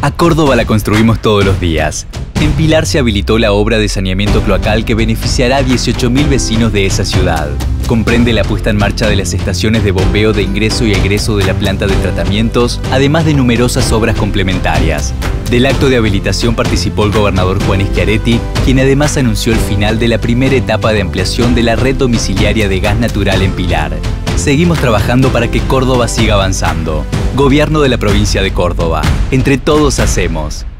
A Córdoba la construimos todos los días. En Pilar se habilitó la obra de saneamiento cloacal que beneficiará a 18.000 vecinos de esa ciudad. Comprende la puesta en marcha de las estaciones de bombeo de ingreso y egreso de la planta de tratamientos, además de numerosas obras complementarias. Del acto de habilitación participó el gobernador Juan Schiaretti, quien además anunció el final de la primera etapa de ampliación de la red domiciliaria de gas natural en Pilar. Seguimos trabajando para que Córdoba siga avanzando. Gobierno de la provincia de Córdoba. Entre todos hacemos.